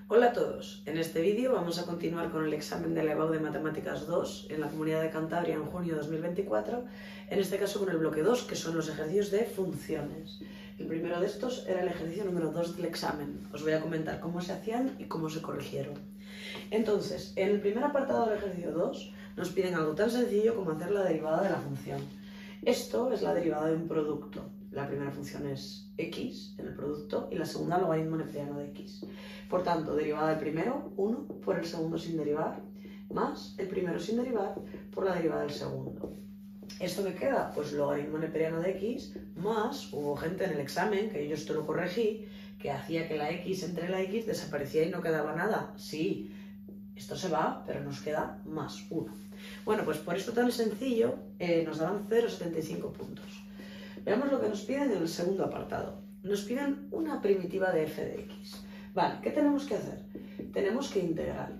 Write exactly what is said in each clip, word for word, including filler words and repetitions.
Hola a todos, en este vídeo vamos a continuar con el examen de la EBAU de Matemáticas dos en la Comunidad de Cantabria en junio de dos mil veinticuatro, en este caso con el bloque dos, que son los ejercicios de funciones. El primero de estos era el ejercicio número dos del examen. Os voy a comentar cómo se hacían y cómo se corrigieron. Entonces, en el primer apartado del ejercicio dos nos piden algo tan sencillo como hacer la derivada de la función. Esto es la derivada de un producto. La primera función es x en el producto y la segunda logaritmo neperiano de x. Por tanto, derivada del primero, uno por el segundo sin derivar, más el primero sin derivar por la derivada del segundo. ¿Esto qué queda? Pues logaritmo neperiano de x más, hubo gente en el examen, que yo esto lo corregí, que hacía que la x entre la x desaparecía y no quedaba nada. Sí, esto se va, pero nos queda más uno. Bueno, pues por esto tan sencillo eh, nos daban cero coma setenta y cinco puntos. Veamos lo que nos piden en el segundo apartado. Nos piden una primitiva de f de x. Vale, ¿qué tenemos que hacer? Tenemos que integrar.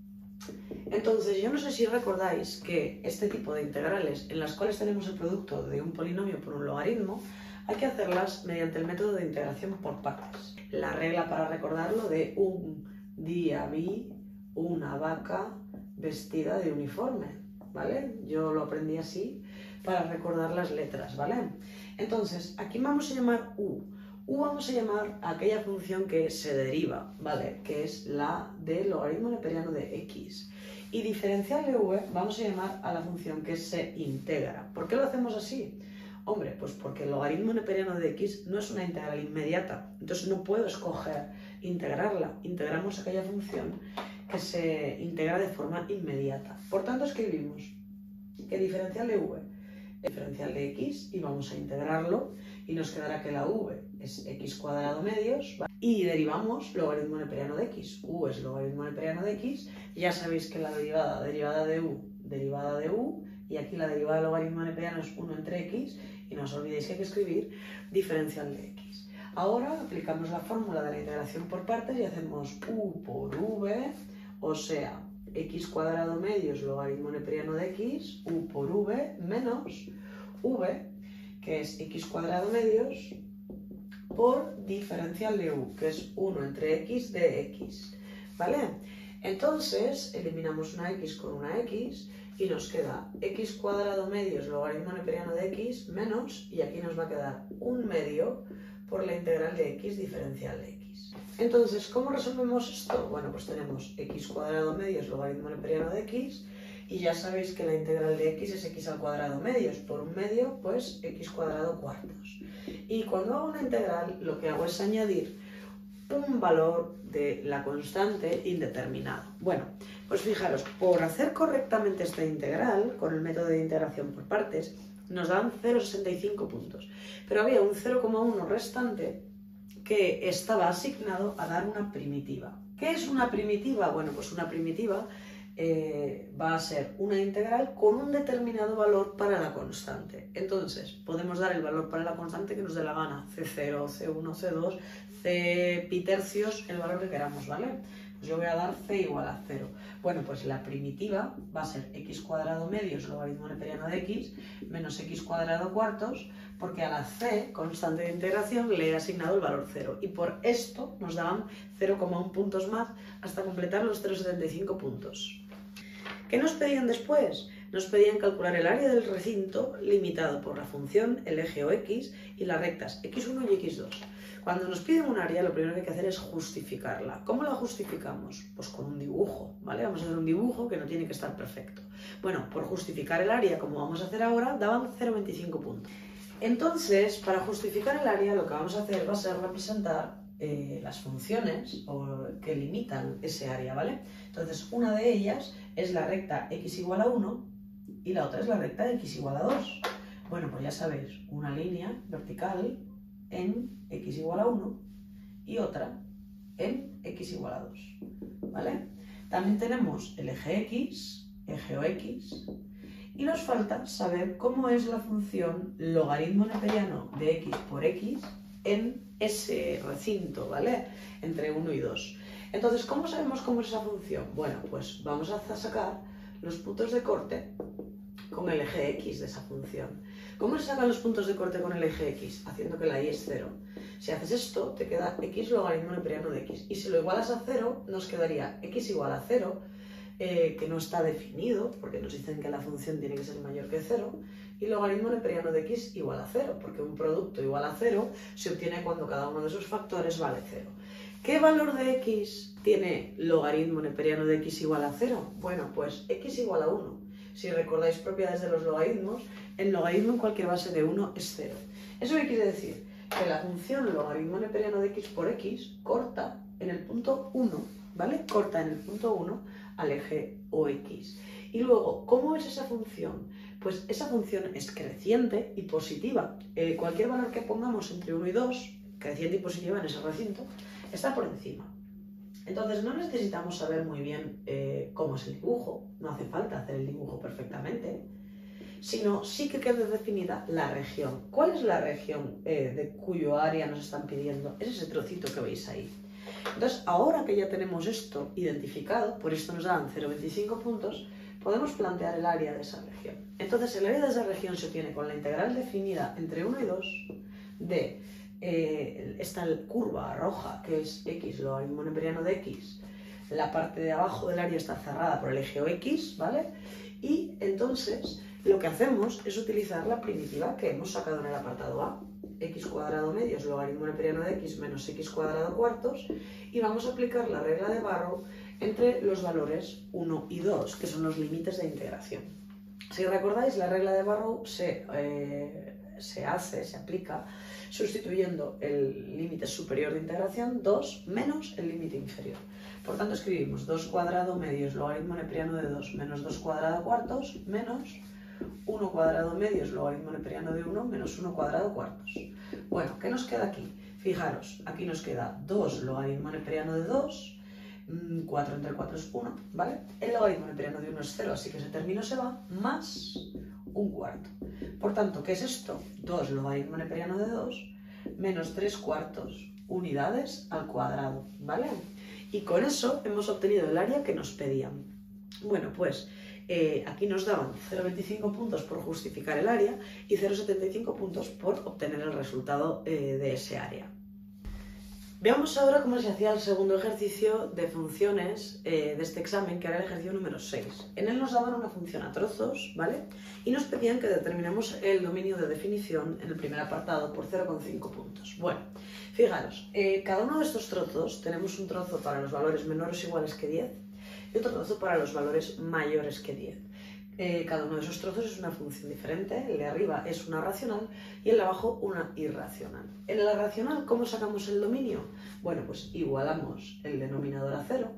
Entonces, yo no sé si recordáis que este tipo de integrales en las cuales tenemos el producto de un polinomio por un logaritmo, hay que hacerlas mediante el método de integración por partes. La regla para recordarlo de un día vi una vaca vestida de uniforme, ¿vale? Yo lo aprendí así para recordar las letras, ¿vale? Entonces, aquí vamos a llamar u. U vamos a llamar a aquella función que se deriva, ¿vale? Que es la del logaritmo neperiano de x. Y diferencial de v vamos a llamar a la función que se integra. ¿Por qué lo hacemos así? Hombre, pues porque el logaritmo neperiano de x no es una integral inmediata. Entonces no puedo escoger integrarla. Integramos aquella función que se integra de forma inmediata. Por tanto, escribimos que diferencial de v es diferencial de x y vamos a integrarlo y nos quedará que la v es x cuadrado medios, ¿vale? Y derivamos logaritmo neperiano de x. U es logaritmo neperiano de x. Ya sabéis que la derivada, derivada de u, derivada de u, y aquí la derivada del logaritmo neperiano es uno entre x, y no os olvidéis que hay que escribir diferencial de x. Ahora aplicamos la fórmula de la integración por partes y hacemos u por v, o sea, x cuadrado medios logaritmo neperiano de x, u por v, menos v, que es x cuadrado medios, por diferencial de u, que es uno entre x de x, ¿vale? Entonces, eliminamos una x con una x y nos queda x cuadrado medios logaritmo neperiano de x menos, y aquí nos va a quedar un medio por la integral de x diferencial de x. Entonces, ¿cómo resolvemos esto? Bueno, pues tenemos x cuadrado medios logaritmo neperiano de x, y ya sabéis que la integral de x es x al cuadrado medios, por un medio, pues x cuadrado cuartos. Y cuando hago una integral, lo que hago es añadir un valor de la constante indeterminado. Bueno, pues fijaros, por hacer correctamente esta integral, con el método de integración por partes, nos dan cero coma sesenta y cinco puntos. Pero había un cero coma uno restante que estaba asignado a dar una primitiva. ¿Qué es una primitiva? Bueno, pues una primitiva eh, va a ser una integral con un determinado valor para la constante. Entonces, podemos dar el valor para la constante que nos dé la gana, ce cero, ce uno, ce dos, c pi tercios, el valor que queramos, ¿vale? Pues yo voy a dar c igual a cero. Bueno, pues la primitiva va a ser x cuadrado medios logaritmo neperiano de x menos x cuadrado cuartos, porque a la c, constante de integración, le he asignado el valor cero. Y por esto nos daban cero coma uno puntos más hasta completar los cero coma setenta y cinco puntos. ¿Qué nos pedían después? Nos pedían calcular el área del recinto limitado por la función, el eje o x, y las rectas equis uno y equis dos. Cuando nos piden un área, lo primero que hay que hacer es justificarla. ¿Cómo la justificamos? Pues con un dibujo, ¿vale? Vamos a hacer un dibujo que no tiene que estar perfecto. Bueno, por justificar el área, como vamos a hacer ahora, daban cero coma veinticinco puntos. Entonces, para justificar el área, lo que vamos a hacer va a ser representar eh, las funciones o, que limitan ese área, ¿vale? Entonces, una de ellas es la recta x igual a uno y la otra es la recta x igual a dos. Bueno, pues ya sabéis, una línea vertical en x igual a uno y otra en x igual a dos, ¿vale? También tenemos el eje x, eje o x, y nos falta saber cómo es la función logaritmo neperiano de x por x en ese recinto, ¿vale? Entre uno y dos. Entonces, ¿cómo sabemos cómo es esa función? Bueno, pues vamos a sacar los puntos de corte con el eje x de esa función. ¿Cómo se sacan los puntos de corte con el eje x? Haciendo que la y es cero. Si haces esto, te queda x logaritmo neperiano de x. Y si lo igualas a cero, nos quedaría x igual a cero, eh, que no está definido, porque nos dicen que la función tiene que ser mayor que cero, y logaritmo neperiano de x igual a cero, porque un producto igual a cero se obtiene cuando cada uno de esos factores vale cero. ¿Qué valor de x tiene logaritmo neperiano de x igual a cero? Bueno, pues x igual a uno. Si recordáis propiedades de los logaritmos, el logaritmo en cualquier base de uno es cero. ¿Eso qué quiere decir? Que la función logaritmo neperiano de x por x corta en el punto uno, ¿vale? Corta en el punto uno al eje O X. Y luego, ¿cómo es esa función? Pues esa función es creciente y positiva. Eh, cualquier valor que pongamos entre uno y dos, creciente y positiva en ese recinto, está por encima. Entonces no necesitamos saber muy bien eh, cómo es el dibujo, no hace falta hacer el dibujo perfectamente, sino sí que queda definida la región. ¿Cuál es la región eh, de cuyo área nos están pidiendo? Es ese trocito que veis ahí. Entonces, ahora que ya tenemos esto identificado, por esto nos dan cero coma veinticinco puntos, podemos plantear el área de esa región. Entonces, el área de esa región se obtiene con la integral definida entre uno y dos de eh, esta curva roja, que es x logaritmo neperiano de x. La parte de abajo del área está cerrada por el eje O X, ¿vale? Y entonces, lo que hacemos es utilizar la primitiva que hemos sacado en el apartado A. X cuadrado medios logaritmo neperiano de x menos x cuadrado cuartos, y vamos a aplicar la regla de Barrow entre los valores uno y dos, que son los límites de integración. Si recordáis, la regla de Barrow se, eh, se hace, se aplica sustituyendo el límite superior de integración, dos, menos el límite inferior. Por tanto, escribimos dos cuadrado medios logaritmo neperiano de dos menos dos cuadrado cuartos menos uno cuadrado medios logaritmo neperiano de uno menos uno cuadrado cuartos. Bueno, ¿qué nos queda aquí? Fijaros, aquí nos queda dos logaritmo neperiano de dos, cuatro entre cuatro es uno, ¿vale? El logaritmo neperiano de uno es cero, así que ese término se va, más un cuarto. Por tanto, ¿qué es esto? dos logaritmo neperiano de dos menos tres cuartos unidades al cuadrado, ¿vale? Y con eso hemos obtenido el área que nos pedían. Bueno, pues eh, aquí nos daban cero coma veinticinco puntos por justificar el área y cero coma setenta y cinco puntos por obtener el resultado eh, de ese área. Veamos ahora cómo se hacía el segundo ejercicio de funciones eh, de este examen, que era el ejercicio número seis. En él nos daban una función a trozos, ¿vale? Y nos pedían que determinemos el dominio de definición en el primer apartado por cero coma cinco puntos. Bueno, fijaros, eh, cada uno de estos trozos tenemos un trozo para los valores menores o iguales que diez y otro trozo para los valores mayores que diez. Eh, cada uno de esos trozos es una función diferente, el de arriba es una racional y el de abajo una irracional. En la racional, ¿cómo sacamos el dominio? Bueno, pues igualamos el denominador a cero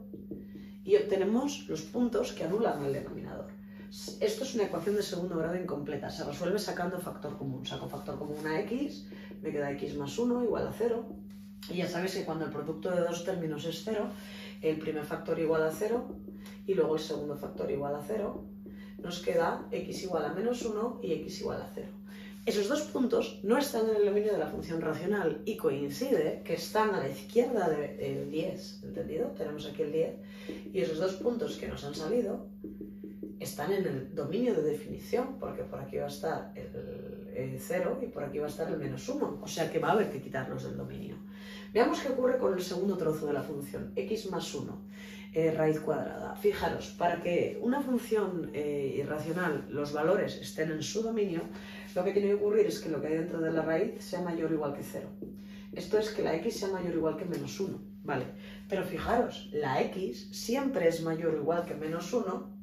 y obtenemos los puntos que anulan al denominador. Esto es una ecuación de segundo grado incompleta, se resuelve sacando factor común. Saco factor común a x, me queda x más uno igual a cero, y ya sabéis que cuando el producto de dos términos es cero, el primer factor igual a cero y luego el segundo factor igual a cero, nos queda x igual a menos uno y x igual a cero. Esos dos puntos no están en el dominio de la función racional y coincide que están a la izquierda del diez, ¿entendido? Tenemos aquí el diez y esos dos puntos que nos han salido están en el dominio de definición, porque por aquí va a estar el, el cero y por aquí va a estar el menos uno, o sea que va a haber que quitarlos del dominio. Veamos qué ocurre con el segundo trozo de la función, x más uno. Eh, raíz cuadrada. Fijaros, para que una función eh, irracional, los valores estén en su dominio, lo que tiene que ocurrir es que lo que hay dentro de la raíz sea mayor o igual que cero. Esto es que la x sea mayor o igual que menos uno, ¿vale? Pero fijaros, la x siempre es mayor o igual que menos uno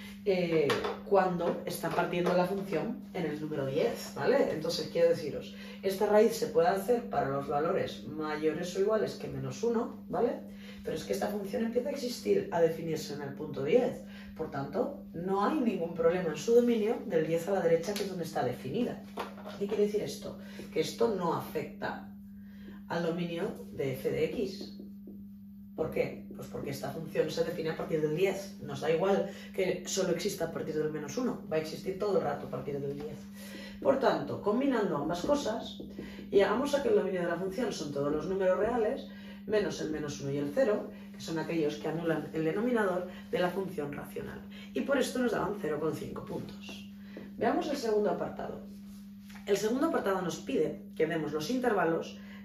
eh, cuando está partiendo la función en el número diez, ¿vale? Entonces quiero deciros, esta raíz se puede hacer para los valores mayores o iguales que menos uno, ¿vale? Pero es que esta función empieza a existir, a definirse en el punto diez. Por tanto, no hay ningún problema en su dominio del diez a la derecha, que es donde está definida. ¿Qué quiere decir esto? Que esto no afecta al dominio de f de x. ¿Por qué? Pues porque esta función se define a partir del diez. Nos da igual que solo exista a partir del menos uno. Va a existir todo el rato a partir del diez. Por tanto, combinando ambas cosas, llegamos a que el dominio de la función son todos los números reales, menos el menos uno y el cero, que son aquellos que anulan el denominador de la función racional. Y por esto nos daban cero coma cinco puntos. Veamos el segundo apartado. El segundo apartado nos pide que demos los intervalos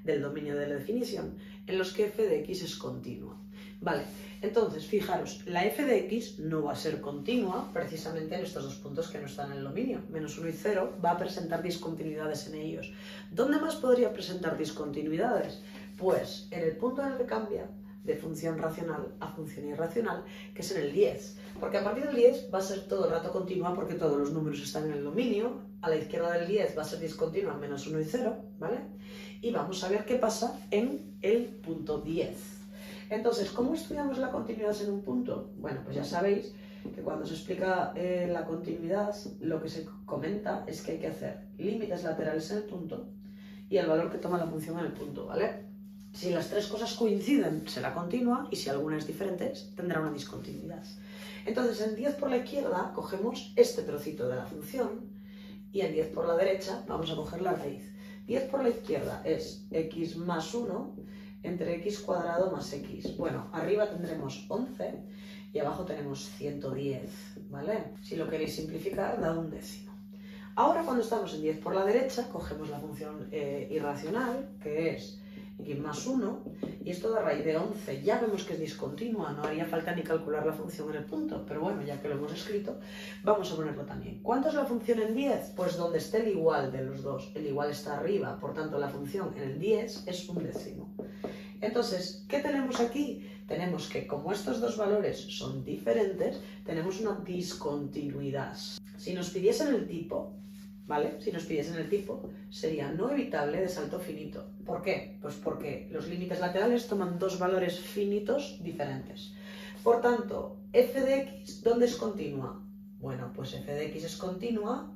del dominio de la definición, en los que f de x es continua. Vale, entonces, fijaros, la f de x no va a ser continua precisamente en estos dos puntos que no están en el dominio, menos uno y cero, va a presentar discontinuidades en ellos. ¿Dónde más podría presentar discontinuidades? Pues en el punto en el que cambia de función racional a función irracional, que es en el diez. Porque a partir del diez va a ser todo el rato continua porque todos los números están en el dominio. A la izquierda del diez va a ser discontinua menos uno y cero, ¿vale? Y vamos a ver qué pasa en el punto diez. Entonces, ¿cómo estudiamos la continuidad en un punto? Bueno, pues ya sabéis que cuando se explica eh, la continuidad, lo que se comenta es que hay que hacer límites laterales en el punto y el valor que toma la función en el punto, ¿vale? Si las tres cosas coinciden, será continua, y si alguna es diferente, tendrá una discontinuidad. Entonces, en diez por la izquierda cogemos este trocito de la función, y en diez por la derecha vamos a coger la raíz. diez por la izquierda es x más uno entre x cuadrado más x. Bueno, arriba tendremos once y abajo tenemos ciento diez, ¿vale? Si lo queréis simplificar, dad un décimo. Ahora, cuando estamos en diez por la derecha, cogemos la función eh, irracional, que es x más uno, y esto de raíz de once ya vemos que es discontinua, no haría falta ni calcular la función en el punto, pero bueno, ya que lo hemos escrito, vamos a ponerlo también. ¿Cuánto es la función en diez? Pues donde esté el igual de los dos, el igual está arriba, por tanto la función en el diez es un décimo. Entonces, ¿qué tenemos aquí? Tenemos que, como estos dos valores son diferentes, tenemos una discontinuidad. Si nos pidiesen el tipo, ¿vale? Si nos pidiesen el tipo, sería no evitable de salto finito. ¿Por qué? Pues porque los límites laterales toman dos valores finitos diferentes. Por tanto, f de x, ¿dónde es continua? Bueno, pues f de x es continua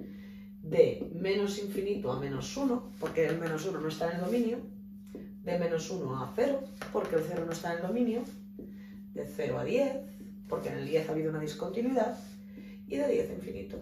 de menos infinito a menos uno, porque el menos uno no está en el dominio, de menos uno a cero, porque el cero no está en el dominio, de cero a diez, porque en el diez ha habido una discontinuidad, y de diez a infinito.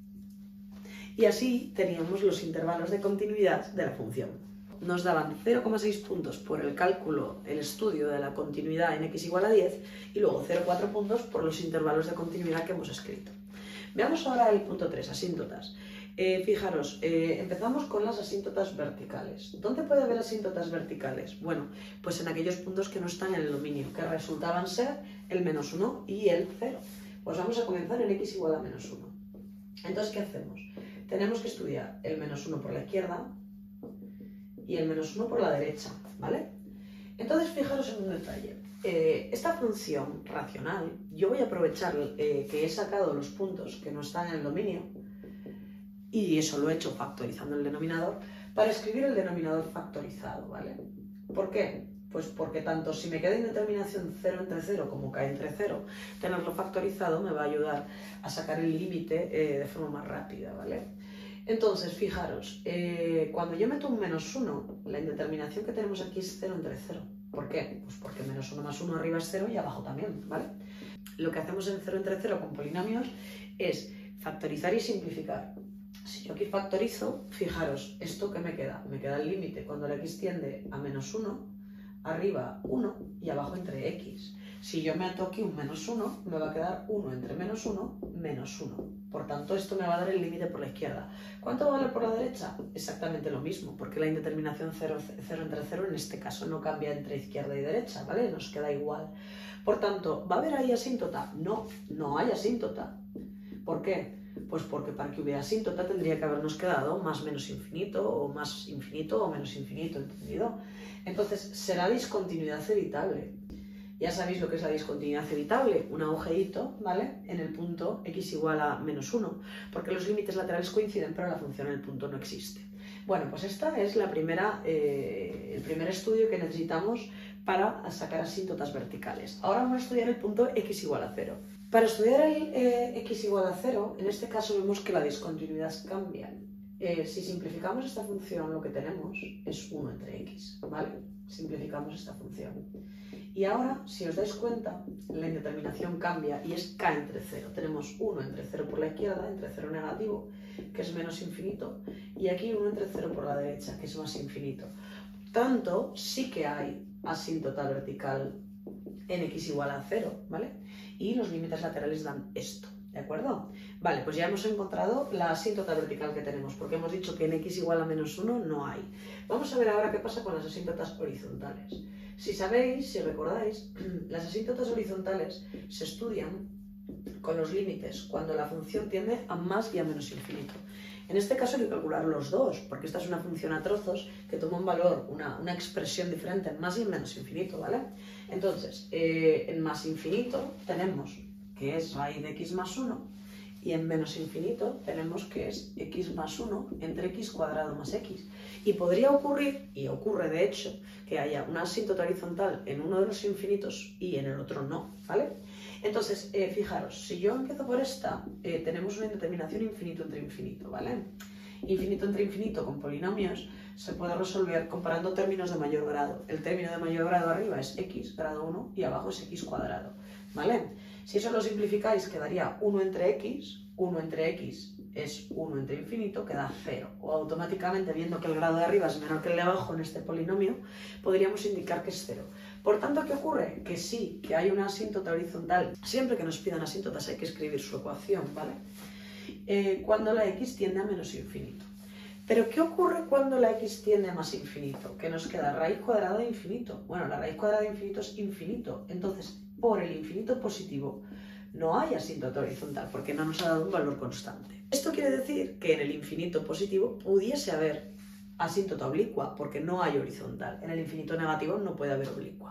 Y así teníamos los intervalos de continuidad de la función. Nos daban cero coma seis puntos por el cálculo, el estudio de la continuidad en x igual a diez, y luego cero coma cuatro puntos por los intervalos de continuidad que hemos escrito. Veamos ahora el punto tres, asíntotas. Eh, fijaros, eh, empezamos con las asíntotas verticales. ¿Dónde puede haber asíntotas verticales? Bueno, pues en aquellos puntos que no están en el dominio, que resultaban ser el menos uno y el cero. Pues vamos a comenzar en x igual a menos uno. Entonces, ¿qué hacemos? Tenemos que estudiar el menos uno por la izquierda y el menos uno por la derecha, ¿vale? Entonces, fijaros en un detalle. Eh, esta función racional, yo voy a aprovechar eh, que he sacado los puntos que no están en el dominio, y eso lo he hecho factorizando el denominador, para escribir el denominador factorizado, ¿vale? ¿Por qué? Pues porque tanto si me queda indeterminación cero entre cero como k entre cero, tenerlo factorizado me va a ayudar a sacar el límite eh, de forma más rápida, ¿vale? Entonces, fijaros, eh, cuando yo meto un menos uno, la indeterminación que tenemos aquí es cero entre cero. ¿Por qué? Pues porque menos uno más uno arriba es cero y abajo también, ¿vale? Lo que hacemos en cero entre cero con polinomios es factorizar y simplificar. Si yo aquí factorizo, fijaros, ¿esto qué me queda? Me queda el límite cuando la x tiende a menos uno, arriba uno y abajo entre x. Si yo meto aquí un menos uno, me va a quedar uno entre menos uno, menos uno. Por tanto, esto me va a dar el límite por la izquierda. ¿Cuánto vale por la derecha? Exactamente lo mismo, porque la indeterminación cero, cero entre cero en este caso no cambia entre izquierda y derecha, ¿vale? Nos queda igual. Por tanto, ¿va a haber ahí asíntota? No, no hay asíntota. ¿Por qué? Pues porque para que hubiera asíntota tendría que habernos quedado más menos infinito, o más infinito o menos infinito, ¿entendido? Entonces, será discontinuidad evitable. Ya sabéis lo que es la discontinuidad evitable, un agujerito, ¿vale? En el punto x igual a menos uno, porque los límites laterales coinciden, pero la función en el punto no existe. Bueno, pues esta es la primera, eh, el primer estudio que necesitamos para sacar asíntotas verticales. Ahora vamos a estudiar el punto x igual a cero. Para estudiar el eh, x igual a cero, en este caso vemos que la discontinuidad cambia. Eh, si simplificamos esta función, lo que tenemos es uno entre x, ¿vale? Simplificamos esta función. Y ahora, si os dais cuenta, la indeterminación cambia y es k entre cero. Tenemos uno entre cero por la izquierda, entre cero negativo, que es menos infinito, y aquí uno entre cero por la derecha, que es más infinito. Por tanto, sí que hay asíntota vertical en x igual a cero, ¿vale? Y los límites laterales dan esto, ¿de ¿De acuerdo? Vale, pues ya hemos encontrado la asíntota vertical que tenemos, porque hemos dicho que en x igual a menos uno no hay. Vamos a ver ahora qué pasa con las asíntotas horizontales. Si sabéis, si recordáis, las asíntotas horizontales se estudian con los límites cuando la función tiende a más y a menos infinito. En este caso hay que calcular los dos, porque esta es una función a trozos que toma un valor, una, una expresión diferente en más y en menos infinito, ¿vale? Entonces, eh, en más infinito tenemos que es raíz de x más uno, y en menos infinito tenemos que es x más uno entre x cuadrado más x. Y podría ocurrir, y ocurre de hecho, que haya una asíntota horizontal en uno de los infinitos y en el otro no, ¿vale? Entonces, eh, fijaros, si yo empiezo por esta, eh, tenemos una indeterminación infinito entre infinito, ¿vale? Infinito entre infinito con polinomios se puede resolver comparando términos de mayor grado. El término de mayor grado arriba es x, grado uno, y abajo es x cuadrado, ¿vale? Si eso lo simplificáis, quedaría uno entre x, uno entre x es uno entre infinito, queda cero. O automáticamente, viendo que el grado de arriba es menor que el de abajo en este polinomio, podríamos indicar que es cero. Por tanto, ¿qué ocurre? Que sí, que hay una asíntota horizontal. Siempre que nos pidan asíntotas hay que escribir su ecuación, ¿vale? Eh, cuando la x tiende a menos infinito. Pero ¿qué ocurre cuando la x tiende a más infinito? Que nos queda raíz cuadrada de infinito. Bueno, la raíz cuadrada de infinito es infinito. Entonces, por el infinito positivo no hay asíntota horizontal porque no nos ha dado un valor constante. Esto quiere decir que en el infinito positivo pudiese haber asíntota oblicua porque no hay horizontal. En el infinito negativo no puede haber oblicua.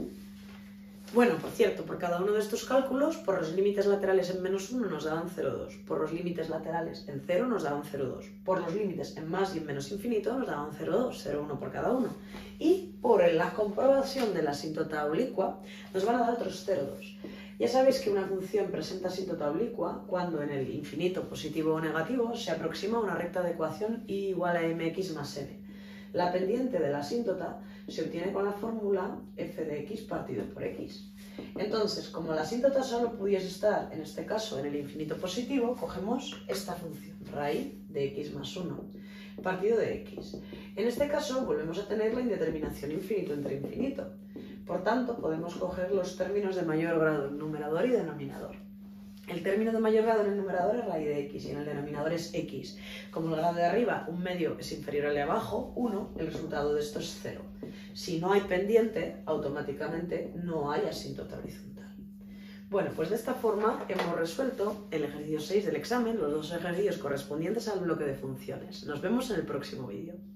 Bueno, por cierto, por cada uno de estos cálculos, por los límites laterales en menos uno nos daban cero coma dos, por los límites laterales en cero nos daban cero coma dos, por los límites en más y en menos infinito nos daban cero coma dos, cero coma uno por cada uno. Y por la comprobación de la asíntota oblicua nos van a dar otros cero coma dos. Ya sabéis que una función presenta asíntota oblicua cuando en el infinito positivo o negativo se aproxima a una recta de ecuación y igual a mx más n. La pendiente de la asíntota se obtiene con la fórmula f de x partido por x. Entonces, como la asíntota solo pudiese estar, en este caso, en el infinito positivo, cogemos esta función, raíz de x más uno, partido de x. En este caso, volvemos a tener la indeterminación infinito entre infinito. Por tanto, podemos coger los términos de mayor grado en numerador y denominador. El término de mayor grado en el numerador es raíz de x y en el denominador es x. Como el grado de arriba, un medio, es inferior al de abajo, uno, el resultado de esto es cero. Si no hay pendiente, automáticamente no hay asíntota horizontal. Bueno, pues de esta forma hemos resuelto el ejercicio seis del examen, los dos ejercicios correspondientes al bloque de funciones. Nos vemos en el próximo vídeo.